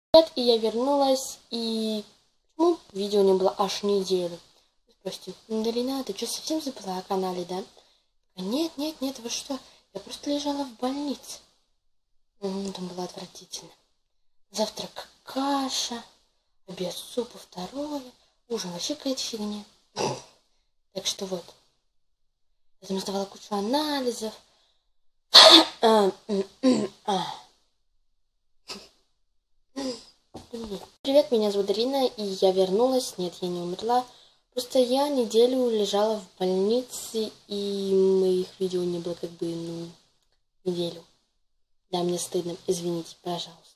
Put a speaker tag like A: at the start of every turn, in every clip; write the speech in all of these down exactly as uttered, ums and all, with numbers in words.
A: Привет, и я вернулась, и ну, видео не было аж неделю. Спросите, Дарина, ты что, совсем забыла о канале, да? Нет, нет, нет, вы что? Я просто лежала в больнице. М, Там было отвратительно. Завтрак каша, обед суп, второе, ужин вообще какая-то фигня. Так что вот. Я там сдавала кучу анализов. А, м, м, а. Привет, меня зовут Дарина, и я вернулась. Нет, я не умерла. Просто я неделю лежала в больнице, и моих видео не было как бы, ну, неделю. Да, мне стыдно. Извините, пожалуйста.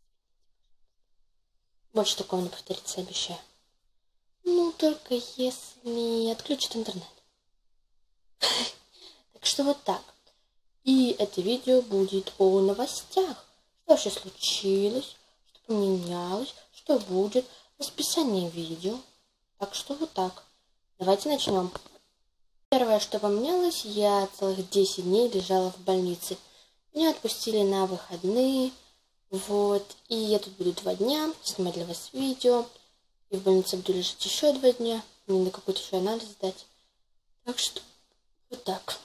A: Больше такого не повторится, обещаю. Ну, только если отключат интернет. Так что вот так. И это видео будет о новостях. Что вообще случилось, что поменялось, что будет, расписание видео. Так что вот так. Давайте начнем. Первое, что поменялось, я целых десять дней лежала в больнице. Меня отпустили на выходные. Вот. И я тут буду два дня снимать для вас видео. И в больнице буду лежать еще два дня. Мне надо какой-то еще анализ сдать. Так что вот так.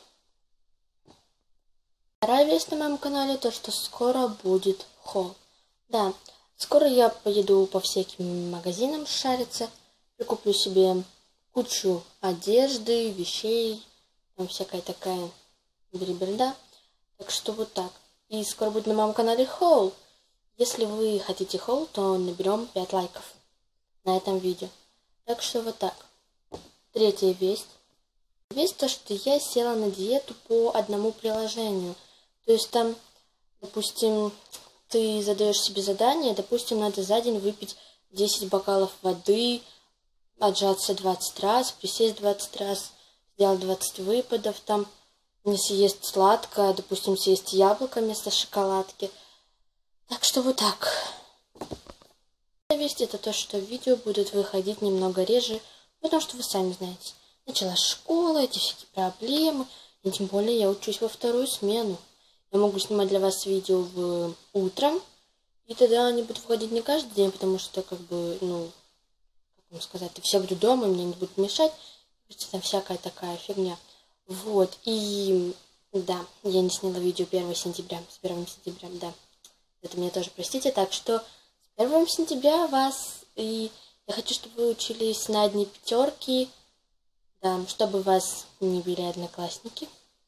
A: Вторая весть на моем канале, то что скоро будет холл. Да, скоро я поеду по всяким магазинам шариться, прикуплю себе кучу одежды, вещей, там всякая такая белиберда. Так что вот так. И скоро будет на моем канале холл. Если вы хотите холл, то наберем пять лайков на этом видео. Так что вот так. Третья весть. Весть то, что я села на диету по одному приложению. То есть там, допустим, ты задаешь себе задание, допустим, надо за день выпить десять бокалов воды, отжаться двадцать раз, присесть двадцать раз, сделать двадцать выпадов, там не съесть сладкое, допустим, съесть яблоко вместо шоколадки. Так что вот так. Весть это то, что видео будут выходить немного реже, потому что вы сами знаете, началась школа, эти всякие проблемы, и тем более я учусь во вторую смену. Я могу снимать для вас видео в утром, и тогда они будут выходить не каждый день, потому что, как бы, ну, как вам сказать, все будут дома, мне не будут мешать, там всякая такая фигня. Вот, и да, я не сняла видео первого сентября, с первым сентября, да. Это мне тоже простите, так что с первого сентября вас, и я хочу, чтобы вы учились на одни пятерки, да, чтобы вас не били одноклассники.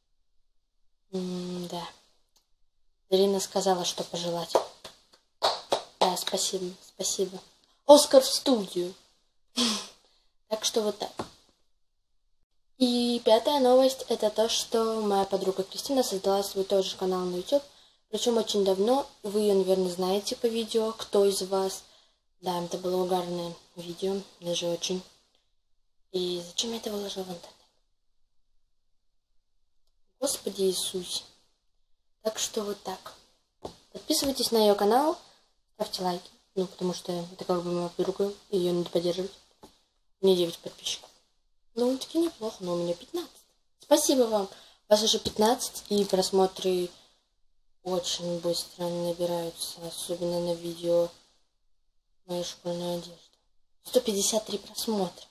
A: М да. Дарина сказала, что пожелать. Да, спасибо, спасибо. Оскар в студию. Так что вот так. И пятая новость, это то, что моя подруга Кристина создала свой тоже канал на YouTube. Причем очень давно. Вы ее, наверное, знаете по видео. Кто из вас? Да, это было угарное видео. Даже очень. И зачем я это выложила в интернет? Господи Иисусе. Так что вот так. Подписывайтесь на ее канал, ставьте лайки. Ну, потому что это как бы моя подруга, ее надо поддерживать. У меня девять подписчиков. Ну, таки неплохо, но у меня пятнадцать. Спасибо вам. У вас уже пятнадцать, и просмотры очень быстро набираются, особенно на видео «Моя школьная одежда». сто пятьдесят три просмотра.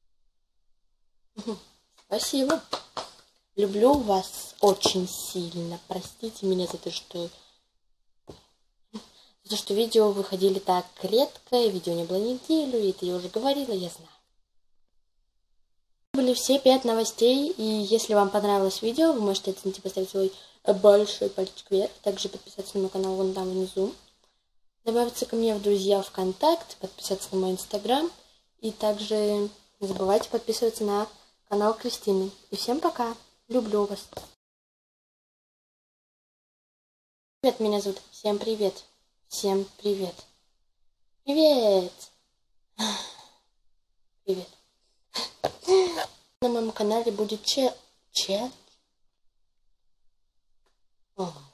A: Спасибо. Люблю вас очень сильно. Простите меня за то, что... За то, что видео выходили так редко, и видео не было неделю, и это я уже говорила, я знаю. Были все пять новостей, и если вам понравилось видео, вы можете оценить и поставить свой большой пальчик вверх. Также подписаться на мой канал вон там внизу. Добавиться ко мне в друзья ВКонтакте, подписаться на мой инстаграм. И также не забывайте подписываться на канал Кристины. И всем пока! Люблю вас! Привет, меня зовут. Всем привет! Всем привет! Привет! Привет! На моем канале будет че... че... О.